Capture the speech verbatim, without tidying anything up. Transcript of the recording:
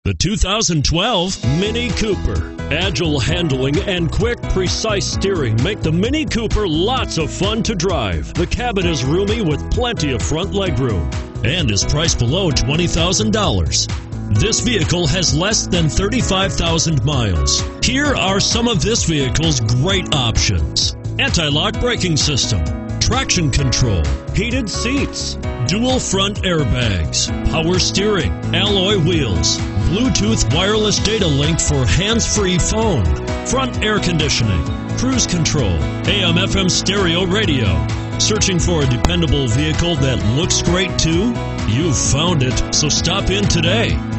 The two thousand twelve Mini Cooper. Agile handling and quick, precise steering make the Mini Cooper lots of fun to drive. The cabin is roomy with plenty of front legroom and is priced below twenty thousand dollars. This vehicle has less than thirty-five thousand miles. Here are some of this vehicle's great options: anti-lock braking system, traction control, heated seats, dual front airbags, power steering, alloy wheels, Bluetooth wireless data link for hands-free phone, front air conditioning, cruise control, A M F M stereo radio. Searching for a dependable vehicle that looks great too? You've found it, so stop in today.